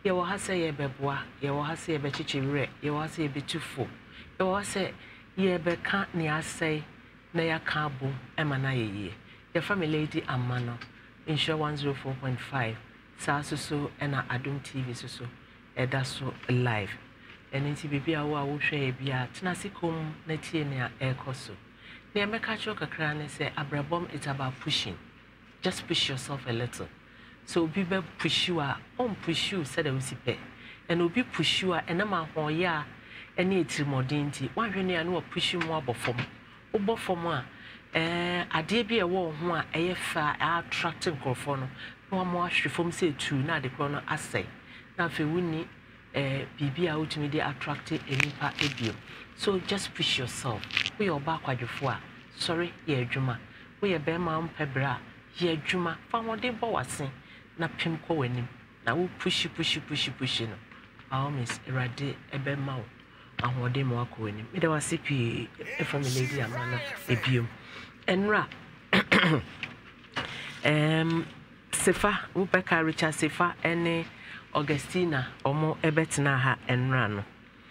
ye wo ha say ye beboa ye wo ha say ye bechichire ye wo ha say ye betufo ye wo say ye beka ne asay na ya ka bo ema na ye ye family lady amano insure 104.5 sa so na Adom TV so eda so live enti bibia wo a wo hwe bia tena sikom na tie ne a ekoso na emeka cho kakra ne say abrabom it's about pushing. Just push yourself a little. So people push you push you said pay. And be push you and ama hoya any trimodinti. One when you push you more before. Obo for more. Ade bi e wo ho a eye fa attracting crofo no more from say two na de chrono asay. Na fe wuni bibi a utimi de attract enipa ebio. So just push yourself. We your back kwadwofo a sorry ye adwuma. We ye be ma mpebra. Ye adwuma fa wode bo wase na pem ko wanim na wo push no always erade ebe ma wo ahode mo akọ wanim me da wase pi family lady amana ebiom enra Sefa wo beka Richard Sefa ene Augustina omo ebetena ha enra no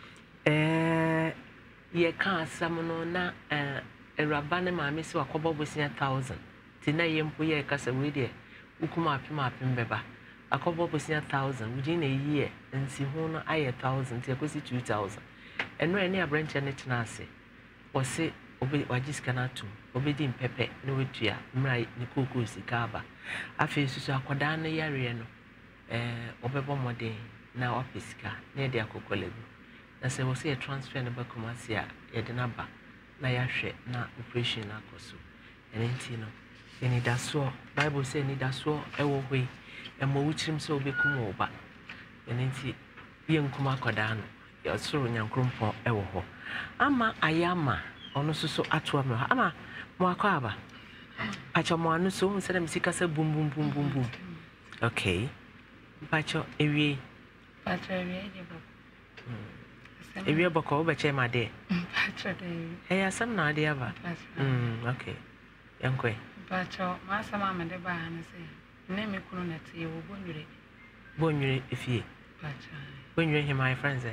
ye ka asam no na erabane ma me se wakobo bosia 1000 tina yempo ye kasa we de ukuma apim beba akobo bosia 1000 wudi na yiye nsi ho no aye 1000 te akosi 2000 eno ene abranche ne tena ase wo se obi wajiska na atum obedi mpepe ne wetua mra ni koko sika aba afi susu akoda na yare no obebo mode na opisika na de akokolegu na se wo se transfer ne bakoma se a ye de na ba na yahwe na operation na akoso enti no eni daso Bible say ni daso ewo hwe emo wuchirim so obekum oba enti ye nkuma akoda no ya soro nyankrompo ewo ho ama ayama ono so atoa me ama mo akwa aba acha mo anu so hu se na misika se bum bum bum bum bum okay pacho ewie je bako ewie bako obeche ma de pacho de asam na de aba okay yankwe pacho ma sama me de ba na se ne me kunu na tie wo bonwire efie pacho bonwire him my friends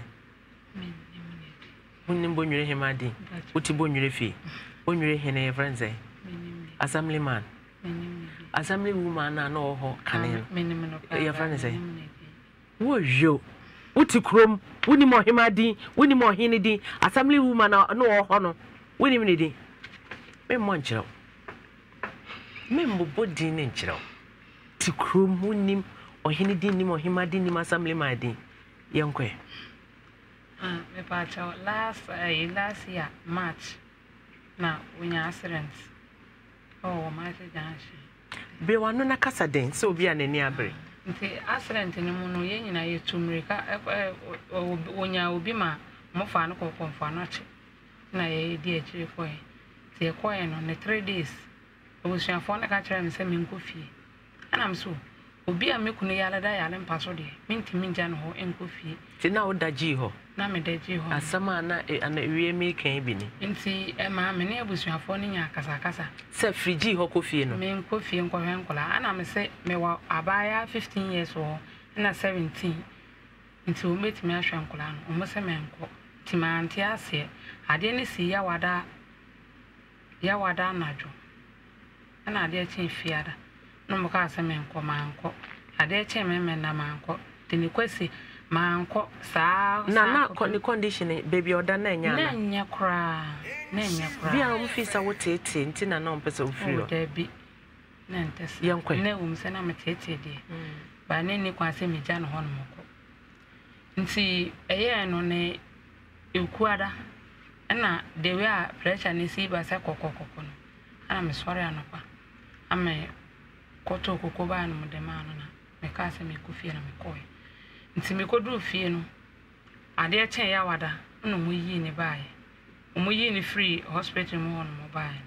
Unim bonwire him adi uti bonwire fie bonwire hene your friends assembly man assembly woman na no ho kane your friends wo yo uti krom unim ohim adi unim ohine di assembly woman na no ho no unim ni di me monchero me mbobo di ne nchero ti krom unim ohine di nim ohim adi nim assembly man di yenkwe me pacho last year March na unya accident my janshi be wanu na kasa den so obi anani abre nti accident ni mu no ye nyina ye tumrika unya obi ma mofa no kokonfa no ache na ye di akire foi ti e koye no ne 3 days obusuafo na ka kire me se me nkofie ana mso obi a mekunu yala da yala mpaso de minti minja no ho enkofie ti na odaji ho na me daji ho asama na wie me kan bi ni nti ma me ne abusuafo ne nya kasa se friji ho kofie no me nkofie nkɔhwe nkola ana me se me wa abaya 15 years ho na 17 nti o metimi ahwe nkola no o mo se me nko ti ma anti ase ade ne si ya wada najo ana ade chi fiada no mo ka se me nko ma nko ade chi me na ma nko tini kwesi ma nko saa na ni condition baby oda na nya kra bia o fi sa wo tete nti na na mpesa wo firi o da bi na ntese yankwe na wo mse na metete de ba ne ni kwa se me ja no ho no mko nti eye no ne ekuada na de we a pressure ni si ba se kokokoko no ana me sori anopa ame koto kokoba no de ma no na me ka se me kufie na me koy nti me kodu fie no ade eche ya wada no mu yi ni bae mu yi ni free hospital mu on mobile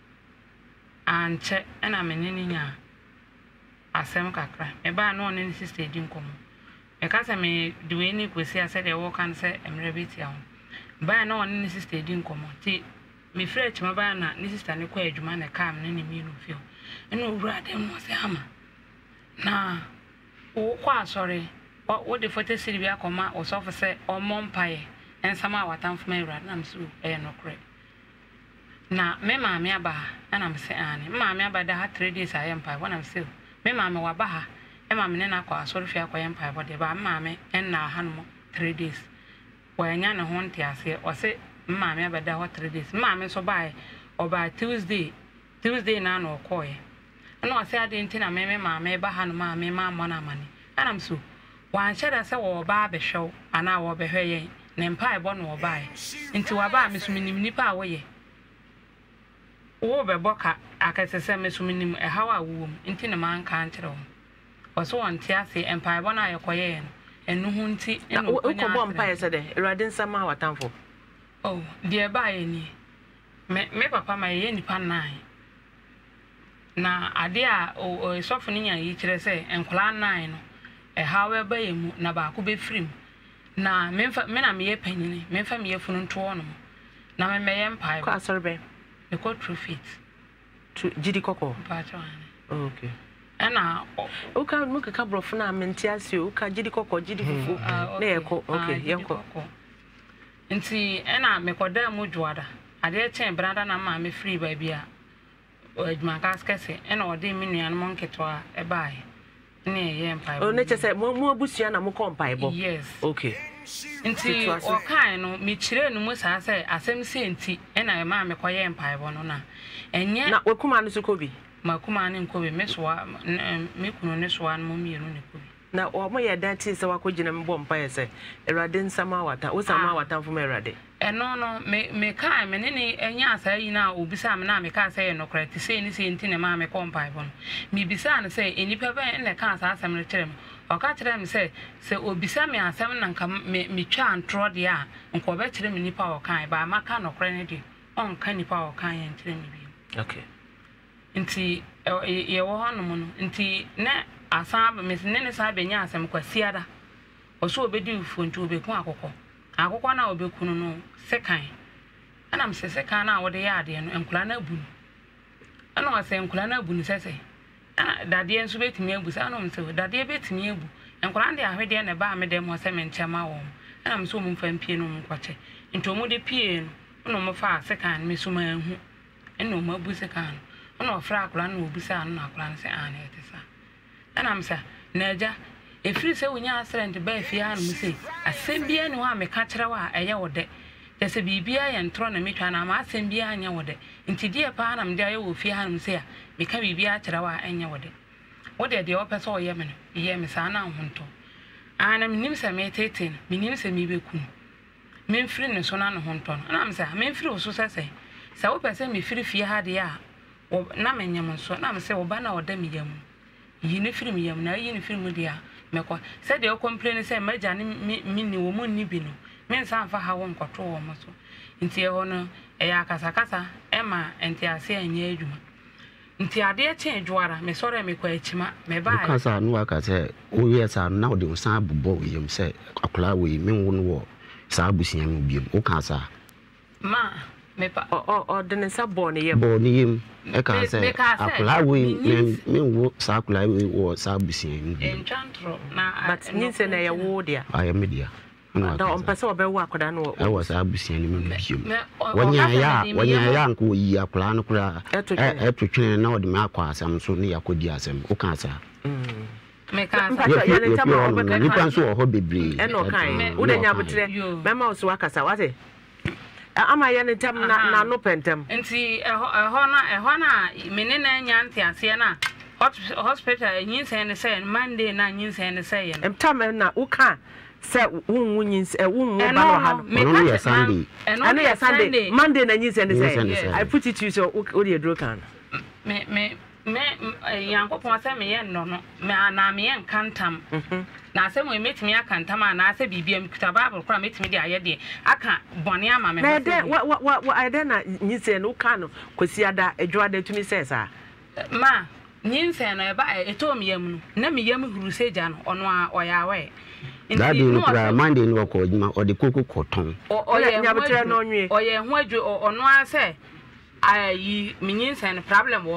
anche na me ni nya asem kakra me ba no ne sister di nkomo me ka se me duwe ni kwesi ase de wo kan se emre beti a ba no ne sister di nkomo ti me fresh ma ba na ne sister ne kwa adwuma na kam ne ne mi no fie eno wura de mo se ama na o kwa sorry what the photo see we akoma or so for say or mompaye and somehow what I'm from Iran I'm so no correct. Na me maame aba and I'm say ani maame aba da 3 days I empire when I'm still me maame wa ba ha e maame ne na kwa sorry fia kwa empire but ba maame en na hanmo 3 days wa nya ne ho nte ase o se maame aba da 3 days maame so ba oba Tuesday na no koye na o se ade nti na me maame ba ha no maame ma mo na mani and I'm so wan sheda se wo ba be hwew ana wo be hweye ne empire bo no wo ba nti wa ba me so minim nipa a wo ye wo be boka akasese mesuminim hawa wo nti na man kan kire wo oso wonte ase empire bona ayekoye enu hu nti enu ko bo empire se de erade nsama watamfo oh de ba ye ni me papa ma ye nipa nan na ade a o sofo ni nya yi kire se enkola nan no hawa ba ye mu na ba ko be frim na me na me ye panyini me fa me ye funu nto no na me ye empire ko asorbe the call true fit to Jidi Koko. Okay. And now, okay, look a couple of mentia, you can Jidi Koko, Jidi Fufu. Okay, Yanko. And see, and I make a damn mujwada. I dare change brother and mammy free baby. Or my cascase, and or de mini and monkey to a buy. Nay, empire. Oh, nature said more busiana more compile. Yes. Okay. Nti o kan no me kire no mu sa say asem se nti e na ma me koye empire bono na enye na wakuma no so kobi makuma ne nkobi me soa me kunu ne soa no mienu ne kobi na o mo ye dan tin se wakogina me bom paye se erade nsama wata wo sama wata fo me erade eno no me kan me ne enya asa yi na obisa me na me ka say no correct say ni se nti ne ma me compile bono me bisa ne say enipa ba ne ka asa asem ne kire me oka kire me say se obisa me asem na nka me twa antro de a nko ba kire me nipa okan ba maka no kire ne de on ka nipa okan ye kire me bi okay nti ye wo hono mu no nti ne asa me ne sa benya asem kwasiada oso obedi ufontu obekun akokko na obekunu no sekan ana me sekan na wode ya ade no enkula na abu ana wase enkula na abu ni sese ana dade enso betimi abu sa ana me se dade betimi abu enkula nde ahwede na ba me dem ho se me nchema wo ana me so mu mfa mpie no nkwache nto mu de pie no mo fa sekan me so ma hu eno mo abu sekan ana ofra akula na obu sa ana akula na se ana etesa ana me sa na aja efiri se wonya asrent ba fie anu se asem bia ne wa me ka kire wa eye wode tese bibia ye ntro na metwa na ma asem bia anya wode nti die pa na mde aye wo fie anu se a me ka bibia kire wa anya wode de opese oye me no ye me sa na honto ana minim se me teten minim se me bekunu me mfiri ne so na no honto na me se me mfiri so sese sa wo pese me firi fie ha de a na me nyam so na me se wo ba na oda me yam yi ne firi me yam na yi ne firi mu de a meko said you complain say maja ni mini wo mu ni bi no men san fa ha won kwoto wo mo so nti e ho no e ya kasa e ma enti ase anya adwuma nti ade e chen dwara me sore me kwa achima me ba kasa no aka say o yesa na o de san abubo yem say akola we men wo no wo sa abusia no biem o kasa ma me pa o de ne sa bo ne yem e ka say akola we men wo sa akola we wo sa abusia no biem enchantro na but ni se na ye wo dia I media da on pese obewo akoda no I was abusia ni men biem wanya ya nko yi akola no kura e twetwe na o de me akwa asam so ne yakodi asam o kasa me ka ya ne tama obeka ni pan so ho bebre e no kan wo de nya botre mema o so akasa wate ama ya ne tam na no pentem nti ehọ na mene na nya nte ase na hospital nyinse ne say Monday na nyinse ne say no tam na uka say wunwu nyinse wunwu ba no ha no ya Sunday ano ya Sunday Monday na nyinse ne say I put it to you so o de dro kan me yankopon say me ye no me na me ye nkantam na asem we metimi akantam na ase bibia mkuta bible kora metimi de ayede aka bone ama me na de wa ade na nyinse no ka no kosi ada adwada tumi say sa ma nyinse no eba etom yam no na me yam huru seja no ono a oyawe that day no kra Monday no ko odima ode koko koton oye nyabetre no nwe oye ho adwo ono a say ayi me nyinse no problem wo ho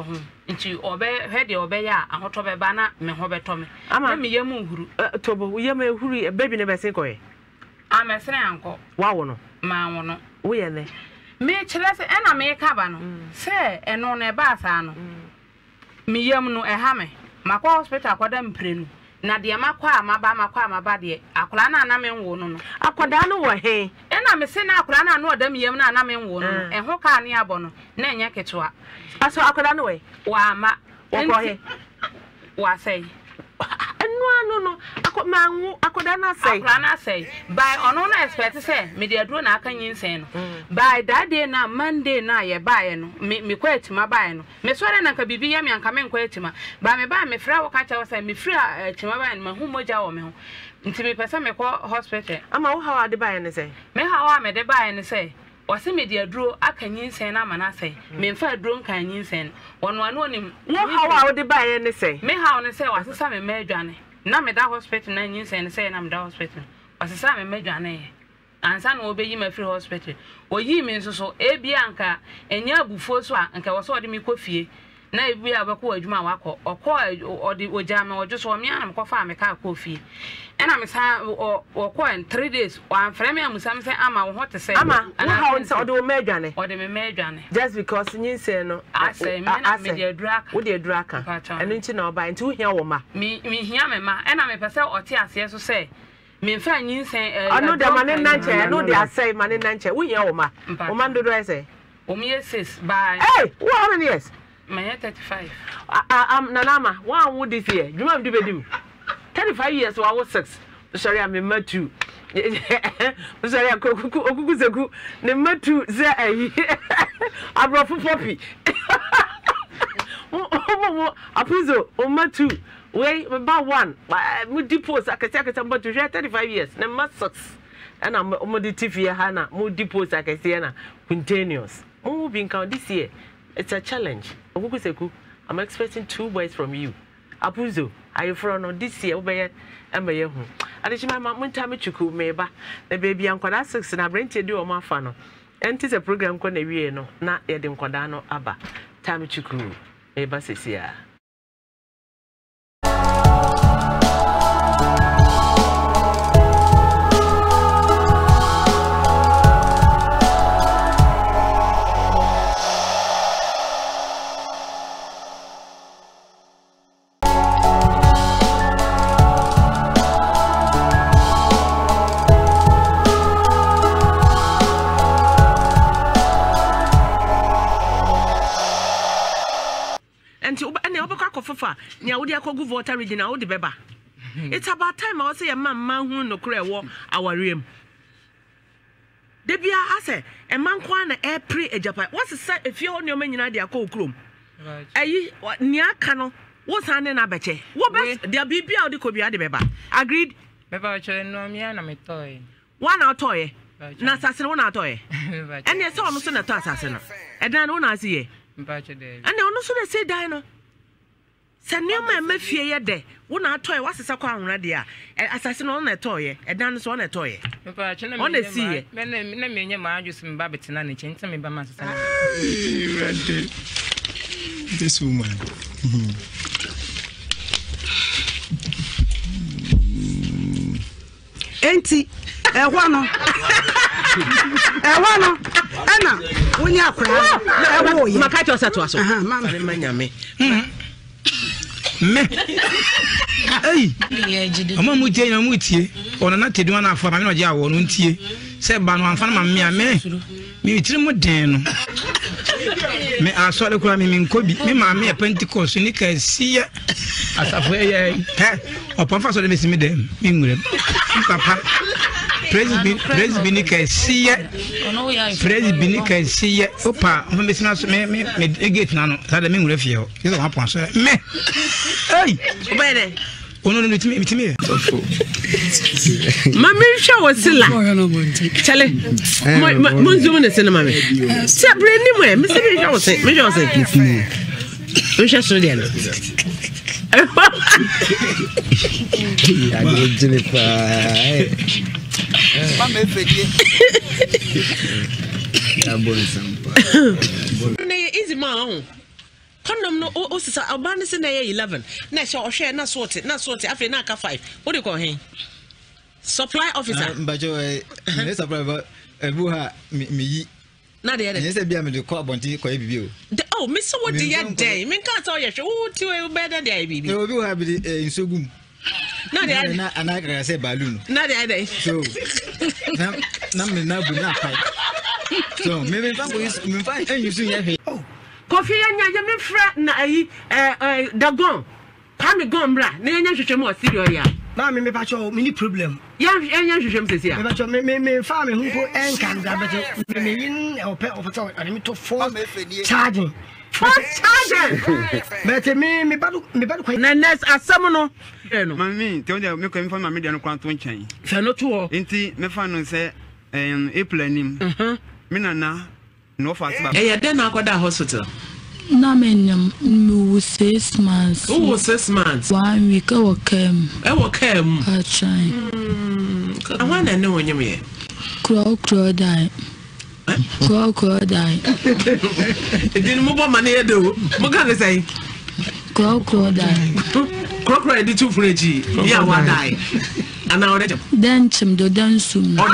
nti obe hwede obe ya ahoto be ba na me ho beto me na me yam uhuru tobo wo yam ehuru baby ne be se koye amesere anko wa wo no ma wo no wo ye ne me kire se na me ka ba no se eno na ba sa no me yam no ha me makwa hospital akwada mprenu na de makwa amaba de akola na me nwo no akwada no wo he na me se na akola na oda me yam na me nwo no ho ka ne abo no na enya ketewa aso akoda no we wa ma wo he wa say no manwu akoda na say by ono na expect say me de aduro na aka nyinsen no by that day na Monday na ye bae no me kwatima bae no me so na nka bibi ya me anka me kwatima ba me ba me fra wo ka cha say me fra tima bae no ma hu moja wo me ho nti me pesa me ko hospital ama wo hawa de bae ne say me hawa me de bae ne say wase me de aduro aka nyinsen na ma na say me mfa aduro nka nyinsen wono ano ni wo hawa wo de bae ne say me hawa ne say wase sa me madwane na me da hospital na nyinsen say na me da hospital wase sa me madwane ansa na obeyi ma free hospital oyi me nso so ebia nka enya abufuo so a nka wose ode me kofie na ebia abekọ adwuma wakọ ọkọ ode ojama ojo so me ana me kofa me ka kofie ena me sa ọkọ in 3 days wan frame amusa me say ama wo hote say ama wo ha won say ode o madwane ode me madwane just because nyinsen no ase me na me de aduraka wo de aduraka eno nti na oba nti wo hia wo ma me hia me ma ena me pese ote ase so say me fa nyinsen ano de mane nanche ano de asai mane nanche wo hia wo ma wo man dodo ese o me 6 by hey how many years my 35 nanama one would this year you do bedu 35 years wa was 6 sorry I'm in matu sorry okuku seku ne matu ze ayi abrofu popi apuzo o matu we ba one mu depots akase matu 35 years ne ma 6 and I'm mo TV hana mu depots akase na continuous mo bin count this year. It's a challenge. Okukuseku, I'm expecting 2 boys from you. Apuzo, are you from this year? Obey and by you. Additional Montami Chuku, meba, the baby and Quada 6 and I bring to do a mafano. And tis a program con a no, not Edim Quadano Abba. Tami Chuku, meba Sisia. Nya wodi akogu voter reading na wodi beba it's about time I say man hu no kure wo awarem de bia ase e man kwa na e pre ejapa what say if you on your nyina de akọ okrom ayi ni aka no wo san na beche wo be de bibia wodi ko bia de beba agreed beba chere no mi na me toy one na toy na asase no na toy ene se ono so na to asase no e dan no na ase ye beba chere de ene ono so na se dan no Sanyama mafie ye de wo na atoy wasesa kwa ahona de a asase no na etoye edan so na etoye papa che na me na me nya ma adwusu me ba betina ne che me ba ma sesa this woman enti ehwano ana wonya akra ewo ye maka cho seto aso mama manyame me ei ama mu tie na mu tie ona na tedu na afọ ma me no je awo no ntie se ba no amfa na ma me a me tiri mu den no me asole kura me nkobi me ma me Pentecost ni ka siye asafo ye opo fa so de me simi dem me nwure papa praise be ni ka siye praise be ni ka siye opa me sina so me gate na no sa de me nwure fie ho yeso wa pon so me ei obede ono no mitimi mami hwa wasila chale munzumu ne sene mami se breni mo me se hwa wose me hwa wose me hwa so de no ya gele pa mama efedie ya bon sampa ne easy man condom no o sisa oba ne se na 11 na she ohwe na sort afi na aka 5 what do you call him supply officer mbajo me supply ebu ha mi na de yes e bia me de call bonti ko bibi o oh me so what dey day me kan tell you wo ti we better dey bibi e obi ha bi insogum na de na anaka say balloon na de so na me na bu na pai so me fa ko me fa enyu ye oh Kofi anya me fra na ayi dagon pami gon bra na anya hwehwem o sirio ya na me pa cho me ni problem ya anya hwehwem sesi ya me pa cho me fa me hu ko enkan da but me yin ope so and me to for charging but me badu ko na next asem no mami te o me ko mi fa mami de no kwanto nchen fe no to enti me fa no se April nim me nana no fast ba den akoda hospital na menyam me 6 months oh 6 months 1 week I work came I try I want to know when you me crow die die didn't move money do mo can say crow die crow did two for yeah one die and now then chim do dance no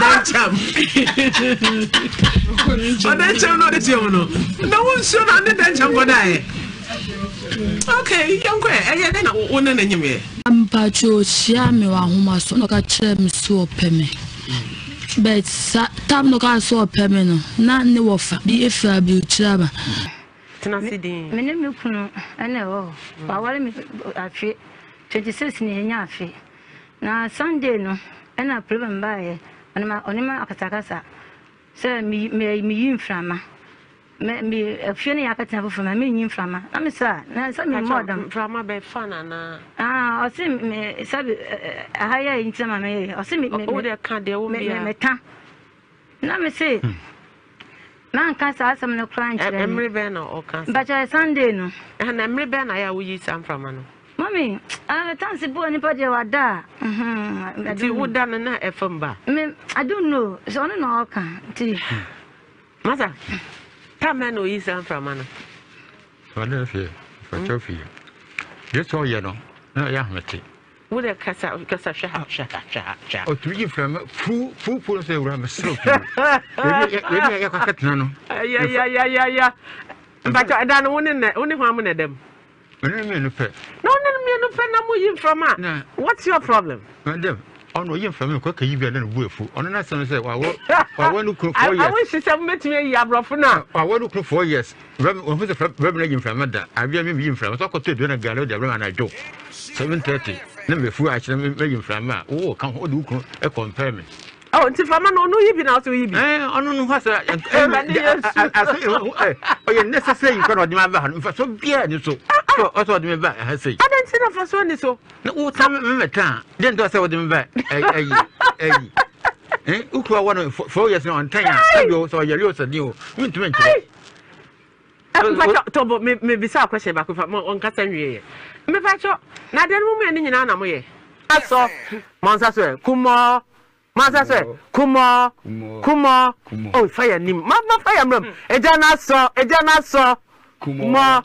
the no one should under that cham go die okay young quay and then one and you I'm pacho share me wa homa so no ka kire me so opeme but tam no ka so opeme no na ne wo fa bi efra bi uchiraba Tinasidi me me kunu ene wo wa wale me afi 26 ni nya afi na Sunday no ena problem bae onima akatakasa se mi yimframa me afie ne yakata fofo me yimframa na me sa na sa me modam frama be fana na o se me sabe ahaya intima me o se me o de ka de wo bia me ta na me se man kan sa asam no crunch emre be na o kan but Sunday no na emre be na ya wo yi sam frama no Mommy, I can't see anybody wada. Do would done na efamba. I don't know. It's only no can. Mother, come no is from man. For Sophia. Just all you know. No, Yamati. Would a cassa shut. Or to give from full say I'm a slope. Yeah. But I don't want only one of them. No, what's your problem? Madam, on you from a cook, you be a willful. On another son, say, I want to cook 4 years. I wish you met me, Yabrofuna. I want to cook 4 years. Revenue from Madame. I be in from a to do a gallery, the run I do. 7:30. Never fool, I shall make from oh, come hold you a compare me. Oh, until Fama no you been out to eat. I don't know what's I necessary you cannot demand for so dear, so also me back. I say, I don't see that for so so. No, time time. Then do I say what them back? Who are 1 4 years on 10 years, so you're also new. Me to me be sa question back on Cassanwe. Me pacho, na den woman in an amoye. I saw Monsa Kumo. Master say, Kumo. Oh, fire nim. Mama fire mum. Ejana so. Kumo.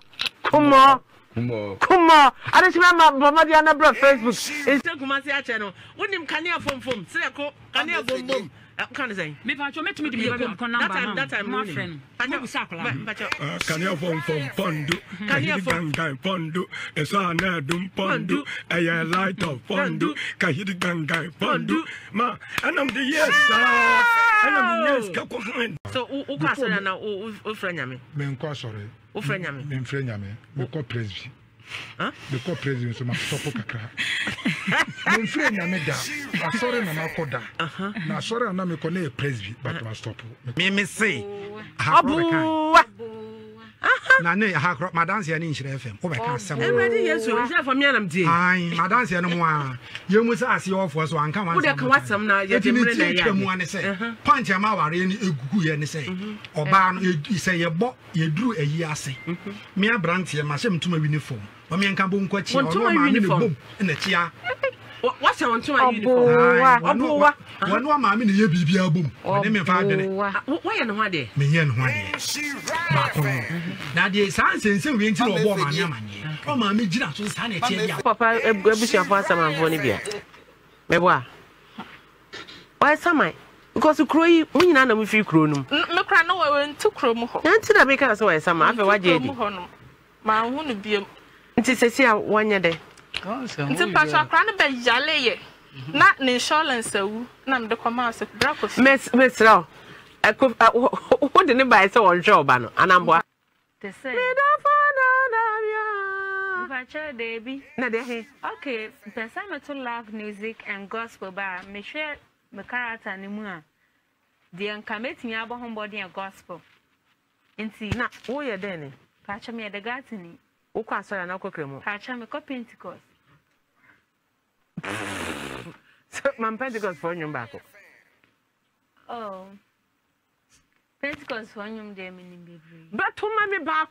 I don't remember Mama Diana bro Facebook. It's still Kumasi channel. When him Kania from say Kania boom. Can I say? Me pacho met me to be that time my friend. Kania from Pondu. Kania from Pondu. Esana dum Pondu. A light of Pondu. Kahidi Gangai Pondu. Ma, and I'm the yes. And I'm the yes. So, who pass on now? Who friend yami? Men sorry. Who friend yami? Men friend yami. We call president. Huh? The call president so my stop kakra. Men friend yami da. Sorry na makoda. Na sorry na me call president but my stop. Me say. Abu. Na ne ha kro madance ya ni Nhyira FM o be ka asem e ready yes o nhyira for me anam die ai madance ya no mo a ye mu sa ase ofo so anka wan wo de ka wasam na ye de mre na ya mu ane say punch ma ware ni egugu ye ni say oba no say ye bo ye duru ayi ase me abrante ma se mtuma uniform o me nka bo nkwachi o no ma me bom na chia What's on to my uniform? One mammy, you be a boom. Name me 5 minutes. Why and one day? Me and one day. Now, the science and some winter or woman, Yaman. Oh, mammy, Gina, so sunny. Papa, a bush of some and Bonibia. Mewa. Why, some because you cry, we none of you cronum. No cry, no, I went to Chrome. Answer that make us away some after what you my won't be. It is a 1 year day. It's a patch of cranny by Jale. Not in insurance, so none the commerce of breakfast. Miss Row, I could what didn't buy so on job, and I'm what? They say, Baby. Okay, the summer to love music and gospel bar. Me share my character anymore. The uncommitting about homebody and gospel. And see, now, oh, you're Danny. Patch me at the garden. Oh, can't say an alcohol. Patch me a Pentecost. So, my Pentecost for you back. Oh, Pentecost for you, dear Minnie. But to mammy back,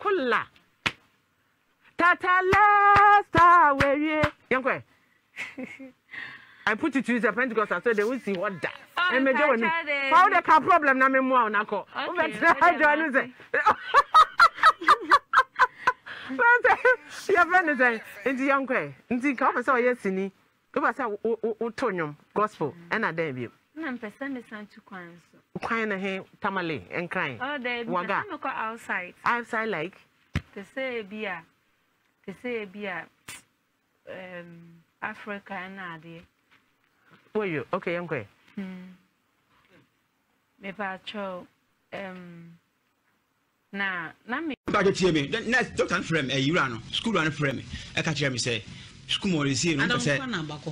Tata last where you young way. I put it to the Pentecost so they will see what that. And me doing how the car problem na me mo na ko. But I join say. Your friend is saying, "Inti young way, inti come so yes ni. Go ba say utonyom gospel and a debut." Na mpesa me san to kwan so. Kwan na he tamale and crying. Oh, they waga. No go outside. Outside like they say beer. They say beer. Africa and Adi. Where you? Okay, young way. Me pacho na me back to me. Then next doctor frame Nhyira school run frame. I catch me say school more is here no say.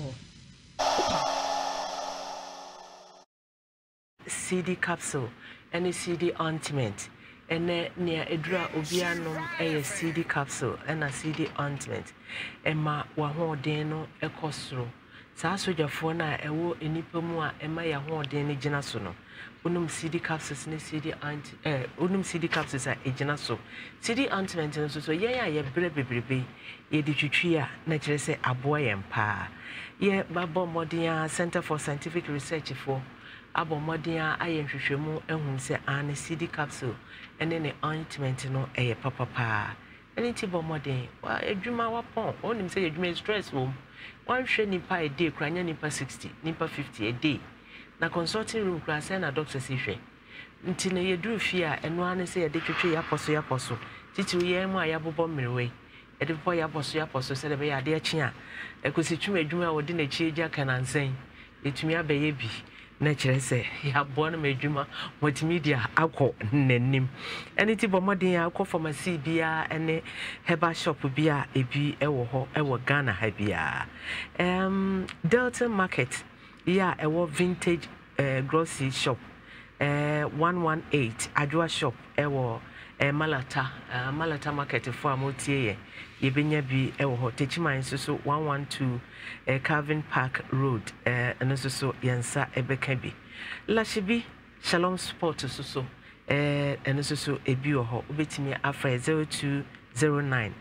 CD capsule and CD ointment. And near a draw obianum a CD capsule and a CD ointment. Emma waho deno a costro. Sasso Jafona, a wo in Nipomua, and my yaho deni genasuno. Unum CD capsules ne CD unum CD capsules are a genaso. CD ointment and so yeah, brebe, ye ditria, naturally say a boy and pa. Ye Babo Modia Center for Scientific Research for. Abo modia aye hwehwemu ehun se an CD capsule ene ne ointment no eye papa ene ti bo modern wa adwuma wa pon onim se adwuma stress wo wan hwe nipa a day kranya nipa 60 nipa 50 a day na consulting room kra se na doctor si hwe nti na ye duru fi a eno an se ye de twetwe ya poso titi ye mu aya bobo mmerwe e de bo ya poso se de be ya de achi a ekosi twuma adwuma wo de na chi eja kanansen etumi abaye bi na chere se ya bono medwuma multimedia akọ nanim ene ti bomodin akọ pharmacy bia ene herbal shop bia ebi ewo ho ewo Ghana ha bia Delta Market ya ewo vintage grocery shop 118 Adwa shop ewo Malata market for amotie ye benya bi ewo ho techiman so 112 Calvin Park Road and so yansa ebeka bi Lashibi Shalom Sport so and so ebi ho obetimi afra 0209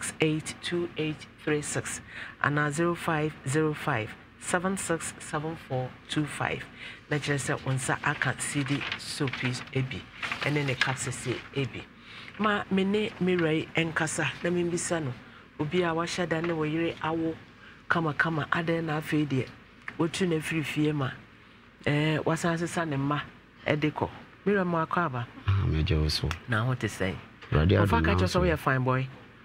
682836 and 0505 767425 na jese onsa aka CD soapies ebi ene ne capsules ebi ma mene mirai enkasa na mimbisa no obi a wahada ne woyire awo kama ade na afede otu na firifie ma wasansesa ne ma edeko mira ma akaba meje oso na ho te say ofa ka so we fine boy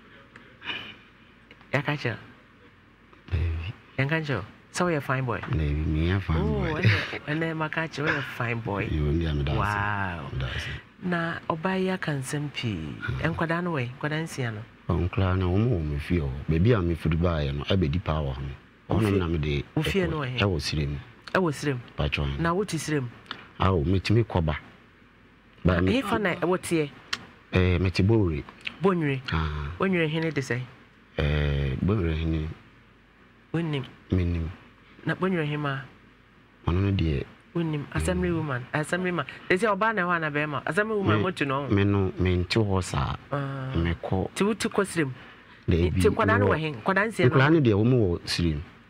yakacha yankanjo so we fine boy me a fine boy and then makacha we fine boy wow na obaya kansem pi enkwada no we kwada nsia no onkla na omo me fie o bebi a me firi ba ye no abedi power no ono na me de ofie no he ewo sirem patron na woti sirem awo metimi koba ba me fa na wotie metibore bonwire bonwire hene de say bonwire hene wonim minim na bonwire hema ono no de wonim assembly woman assembly man they say oba na ho na be ma assembly woman motu no me no me nti ho sa me ko ti wuti ko sirem ti kwada no we hen kwada nsia no kwada no de wo mo wo sirem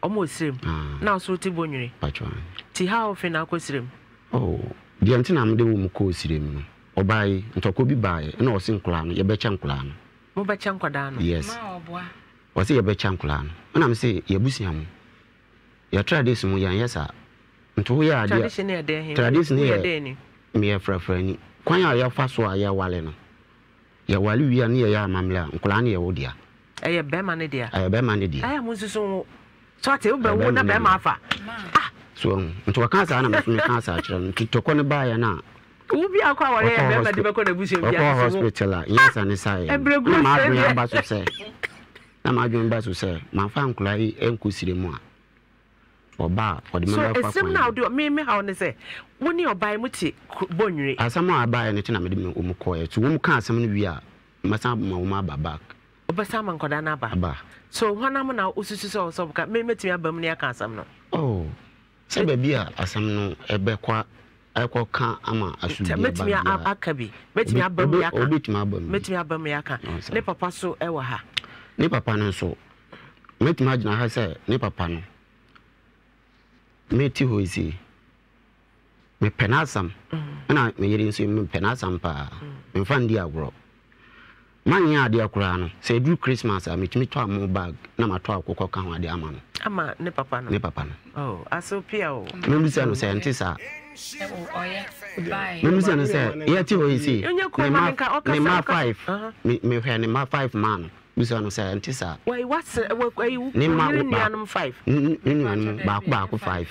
Omo srim. Now so ti bonwere. Pacho. Ti how often na ko srim? Oh, the antina am de wo mu ko srim no. Obai ntoko bi bae na o sin kula no ye becha nkula no. Mo becha nkwada no. Yes. Ma oboa. O se ye becha nkula no. Na am se ye busia mu. Ya tradition mu yan yesa. Nto ya ade. Tradition e de he. Tradition e ni. Me ya frafra ni. Kwan ya fa so ya wale no. Ya wale wi an ya amamla nkula no ye wo dia. Eye be ma ne dia. Eye be ma ne dia. Aya mo susu so ate wo be wo na be ma afa. Ah, so nto ka sa na me ka sa kire nto toko ne ba ya na. Ubi akwa wale ya be ma de be ko na busu bia. Ko hospital yes and say. Na ma adwen ba so say. Na ma adwen ba so say. Ma fa nkula yi enkosire mu a. Oba for the member so esim na do me how ne say woni oba mu ti bonwere asama aba ne tina me de mu ko e to wo mu ka asam no wi a masa ma wo ma ba back obasa man koda na ba so hwana mu na osusu so ka me metimi abam ne aka asam no oh se ba bia asam no ebe kwa akọ ka ama asubi ba metimi aka bi metimi abam ya aka obetimi abam metimi abam ya aka ne papa so e wa ha ne papa no so metimi agina ha say ne papa no meti hoisi me penasam na me yiri nso me penasam pa me fandi agro manya ade akura no say do Christmas a metimi to am bag na ma to akokọ ka ho ade ama no ama ne papa no oh aso pia o me musa no say ntisa oye bye me musa no say yeti hoisi me ma 5 me hwe ne ma 5 man musa no say ntisa why what's ni ma 5 ni ba 5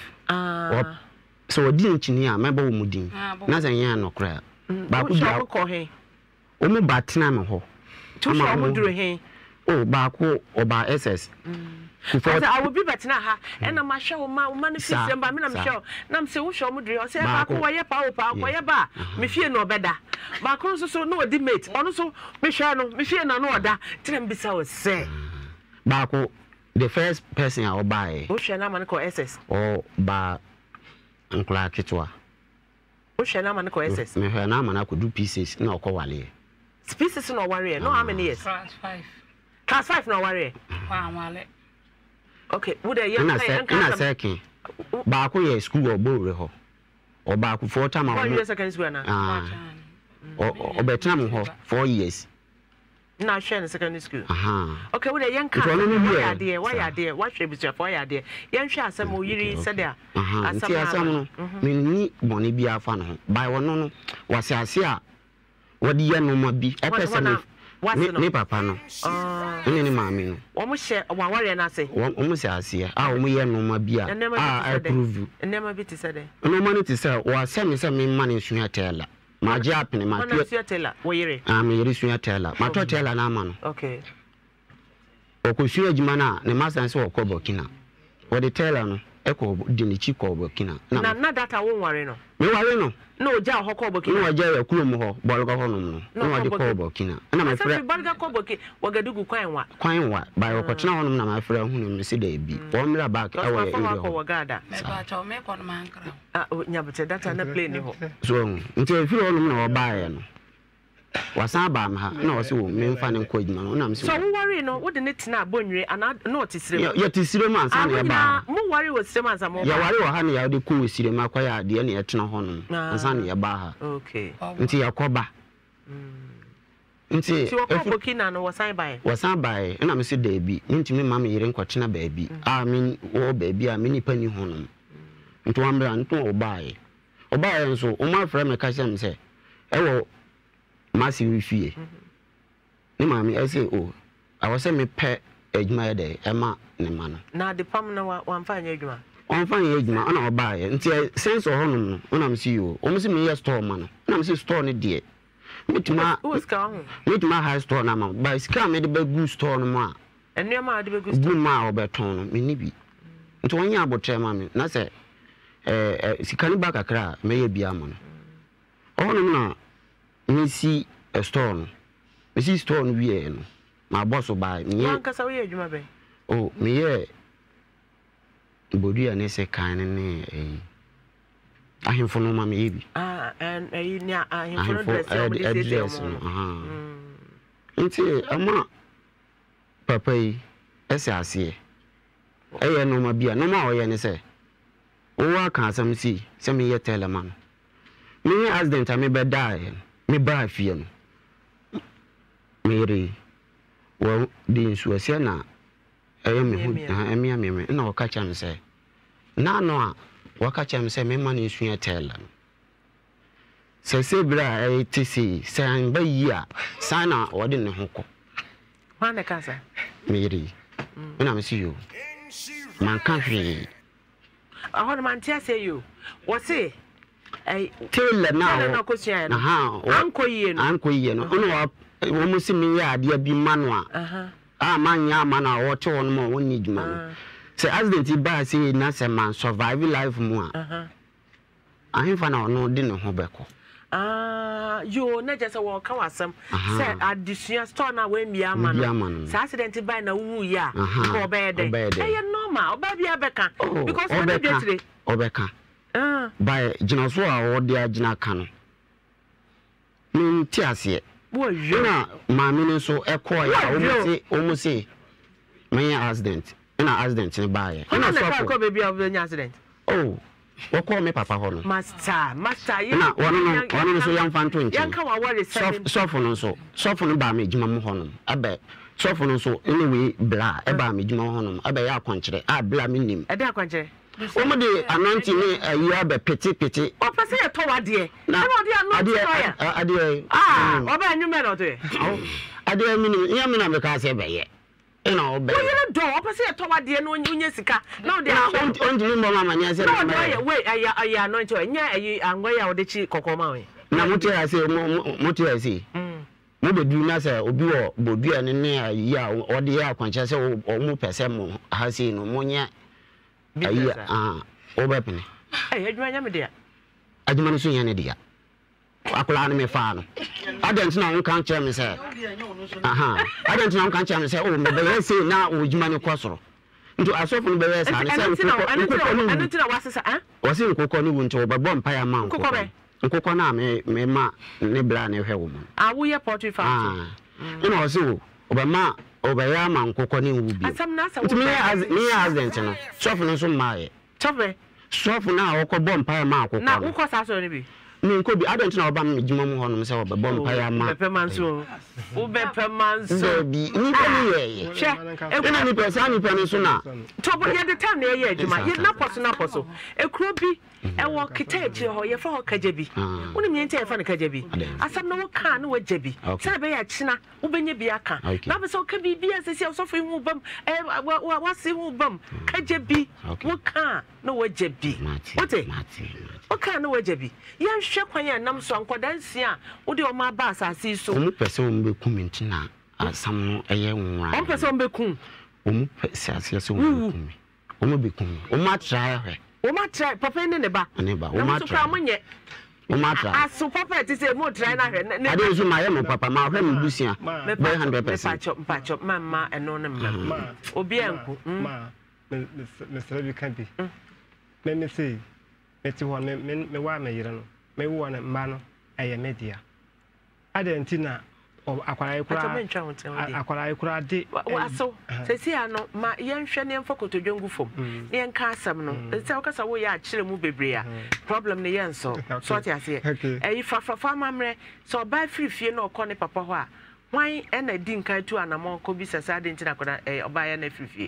so odi nchini a meba wo mudin na san yan no kra ba ku dia ko he o mu batena me ho tu sho mo duro he o ba ku oba ss Because I will be better ha and I'm show ma no system ba me na me show na me se wo show mo duro o se ba ko waye pa ko ye ba me fie no beda ba ko so no odi mate ono so me hwe no me fie na no oda tire bisa o se ba ko the first person I will buy o hwe na man ko ss o ba nkla kitwa o hwe na man ko ss me hwe na man akodu pieces na okowale pieces no worry no how many years class 5 no worry wale okay would a young na second ba ko ye school obore ho o ba ko 4 time o second school na o betra mo ho 4 years na share in secondary school okay would a young why are there what should be for ya there yan hwe asem o yiri said there asem no me ni boni bi afa no by wono no wase ase a wodi ye no ma bi epese ni papa no ni mami no wo mo hye wa ware na ase wo mo se ase a wo mo ye no ma bi a approve enema bi ti said no ma ni ti say wo se me man nsu atela ma je apene ma tu atela wo yire me yire su atela ma to tela na ama no okay o ko su ejima na ne ma san se wo ko Burkina wo de tela no e ko di ni chi ko Burkina na data wo ware no me ware no no ja ho ko Burkina no ja ya kulo mo ho bol ko ho no no de ko Burkina na ma frɛ bol ga ko Burkina wo ga dugu kwan wa ba wo ko tena ho no na ma frɛ hu no me se da bi wo mra back e wo ya area ko wo ga da me ba cha me ko no man kra nya bete data na play ni ho so nti frɛ ho no na wo ba ya no wasan ba ma ha na wo se wo me mfa ne ko adwuma no na me se so wo worry no wo de ne tina bonwere ana no tisire ya tisire man san ya ba mo worry wo sire man san mo ya worry wo ha ne ya de ko sire ma kwa ya de ne ya tena ho no san ya ba ha okay nti ya koba nti ti wo ko Burkina no wasan bae na me se da bi ntimi ma me yire nkotena ba bi a me wo ba bi a me nipa ni ho no nti wa mbra nto obae nso o ma fra me ka se me se ewo masi refie ni mami I say oh I was say me pe adwuma ye dey e ma ne ma no na de pam na wa mfa nya adwuma on fa nya adwuma ana oba ye nti sense ho no una me see you o me see me ye store ma no na me see store ne de mitima high store na ma ba sika me de ba gu store no ma enu ma de ba gu store ma obeton no me ni bi nti wonya abotre ma me na say sika ni ba kakra me ye bia ma no ono na me see a store no me see store no wie no my boss will buy me wan kasa we adwuma be oh me ye bodu ya ne se kan ne ahemfo no ma me yebi and ni ahemfo no dress nti ama papa yi ese ase ɛyɛ no ma bia no ma ɔyɛ ne sɛ wo aka asɛm si sɛ me yɛ telema no me accident a me bɛda me ba afie no me wo di nsu asia na ɛyɛ me hu ɛmia na ɔka kyerɛ me sɛ na no a wɔka kyerɛ me sɛ me ma no nsu yɛ tela no sɛ bra ɛtisi sɛ an ba yi a sana wɔde ne ho kɔ wan de kasa me na me si yo man kan hwe ahɔ man tia sɛ yo wɔ se tela na anko yie no ono wo mu si me ya ade bi ma no a manya ma na wo te wo no ma wo ni dwuma no sɛ accident ba se na sɛ man survive life mu a ahemfa na ono de ne ho bɛkɔ yo na just wo ka wasam say adisua store na we mia ma no sa accident by na wu ya ko obede normal oba bia beka because when dey tire obeka by gina so a wo de agina ka no min ti ase wo yo na ma mi no so ekọ ya o mu se me accident na accident ni ba ye na so ko baby of the accident what call me papa hono master you na one so yan fan 20 yan ka wa worry so for no ba me jima mo hono abe so for no so anyway bla e ba me jima hono abe ya akwankyere bla me nim e da akwankyere o mo de ananti ni ayi abe peti o pese ye to wade na ade o ba anwume no to ade me nim ya me na me ka se be ye ina obe wo yele do o pese ye to wade no onye sika na o de onjini mo mama nya se na o ye we aya no nti o nya ayi anwa ya o de chi kokoma we na mo tia se mo tia se mo be du na se obi wo bodua ne ayi a o de ya akwanche se o mo pese mo ha se no mo nya ayi o be pene adwuma nya me dia adwuma no so nya ne dia akula ne me fa no adent na won kan kire me se adent na won kan kire me se o me be se na o dwuma ne kwasoro nto asofo no be we sa ne se anu na wasesa wase nkokọ ni wunti o be bọ mpa ya ma nkokọ na me ma ne bra na hwe wo mo wo ye poultry farm ina wase o be ma o be ya ma nkokọ ni wu bi asam na sa wo me accident no sofo no so ma ye sofo na wo ko bọ mpa ya ma akokọ na wo ko sa so ni bi ni nko bi adent na oba me jima mu hono se oba bom pa ya ma bepemanso bi ni ko ni ye ina ni pesa ni pe ni so na to bo ye de time na ye adwuma ye na poso ekuro bi e wo kita echi ho ye fa ho kaja bi woni mi ente e fa ne kaja bi asam na wo ka na wo ja bi se be ya china wo benye bi aka na be so ka bi bi asesi so fa hu bam wa se hu bam kaja bi wo ka na wo ja bi wote o ka na wo ja bi ye hwe kwan ya nam so ankodansia wo de o ma ba asasi so mu pese o mbe kuminti na asam no eye nwura o pese o mbe kun o mu pese asasi o mbe kun o mu be kun o ma try hwe o ma try papa ne ba o ma try o ma try aso papa ti se mo try na hwe ne ade so ma ye mo papa ma hwe me busia 100% mpacho mama eno ne mama obi anku ma me sere kan bi me say meti ho me wa me yire no me wo na mba no eye media adentina akwara ikura de aso sesi ano ma yenhwe ne mfa kotodwangu fom ne yenka asam no se okasa wo ya akire mu bebre a problem ne yenso so ti ase eyi fa mamre so ba frifie na okọ ne papa ho a wan na di nkan tu anamo ko bi sasa adentina koda oba ya na frifie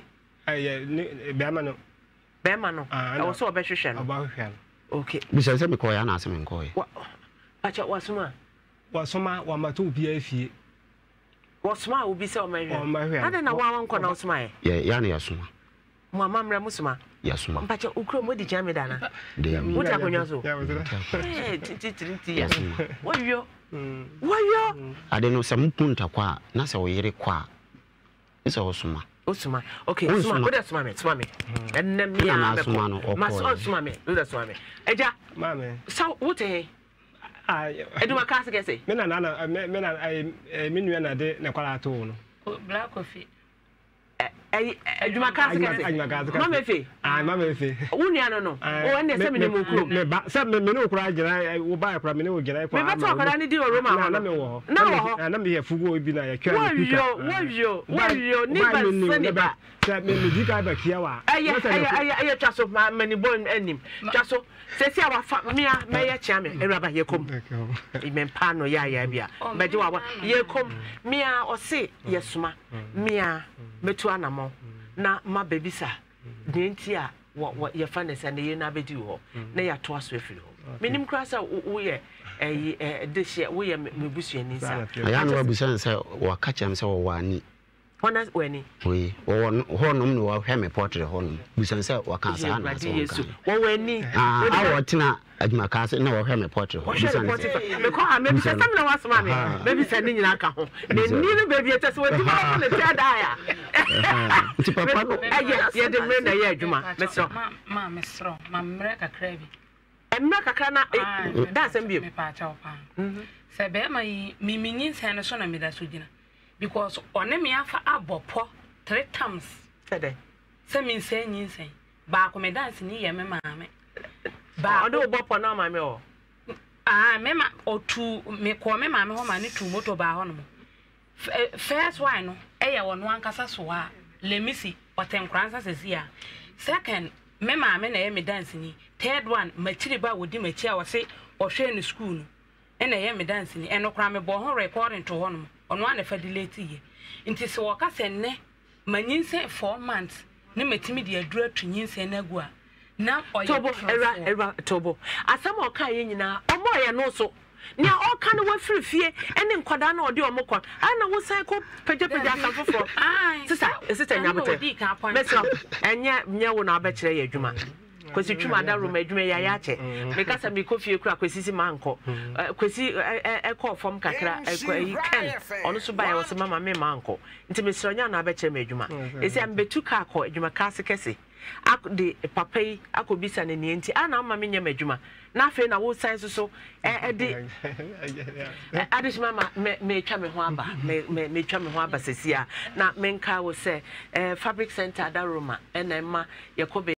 be ama no e wo so obehwehwe no obahwehwe okay bisa se me ko ya na asem nko ye acha wasuma wa mato bi afie wasuma obi se o mahwe ada na wa nko na wasuma ye ya na yasuma mo mamra musuma yasuma mpacha ukro modi jame dana muta konyo so titi yasuma wayo ade no se mpunta kwa na se wo yire kwa isa wasuma osuma okay osuma oda suma me enna mi na asuma no mas osuma me oda suma me eja mame so wote eduma ka se say me na me nua na de na kwala to no black coffee adwuma ka se mama efe mama efe wunia no o ene se me ne mokro me ba se me ne okura agina wo ba akura me ne wo gina kwa me ba to akara ni di oroma na me wo na wo na me ye fugo bi na ye kwa wo ni ba se ni ba se me di ka ba kia wa aye twaso mani bon anim twaso se si awafa mia me ye chia me ewraba ye kom imempa no ya bia be de wa ye kom mia o se yesuma mia metu anamo na ma bebisa de ntia wo ye fa ne se ne ye na bedi ho na ya to aso afiri ho menim kra sa wo ye de hye wo ye mebusuani sa ya no abusan se wa ka chem se wo wani Honas weni. We honum no wa hwe me portrait honum. Busan say wa kan sa na so. Wo weni. Ah tina adwuma ka se na wa hwe me portrait. Busan say. Me ko ha me bi say na wasoma me. Baby say ni nyina ka ho. Me ni no baby e tese we ti ma na tia da ya. Ti papa no. Ye de me na ye adwuma. Me so. Ma me so. Ma mre kakra bi. Emra kakra na da sem bi. Me pa cha opa. Se be ma yi miminyin sen so na me da so gina. Because on me afa abopo 3 times said se min say nyinsen ba ko me dance ni ye me maame ba do bopo na maame o me ma otu me ko me maame ho ma ni tu moto ba ho no first one no eye wono ankasa so a lemisi otenkransa sesia second me maame na ye me dance ni third one machiri ba wodi machi a wo se ohwe ni school no e na ye me dance ni eno kra me bo ho recording to ho no ono ane fa delete ye nti se woka se ne manyinse 4 months ne metimi de adura twinse na gu a na oye tobo era tobo asam oka ye nyina omo ye no so nia oka ne wa firifie ene nkwada na ode omo kon ana wo sai ko peje asafofo sister nyabote meso enye wo na abekire ye adwuma kwesi twuma da room adwuma ya che meka sa me kofie kura kwesi si manko kwesi ekọ fom kakra ken ono so ba ya wose mama me manko nti me sronya na abekye me adwuma esi am betu ka akọ adwuma ka sekese de papa yi akobisa ne ne nti ana mama me nyama adwuma na afi na wo sai so de adish mama me twa me ho aba me twa me ho aba sesia na menka wo se fabric center da room ena ma yakobe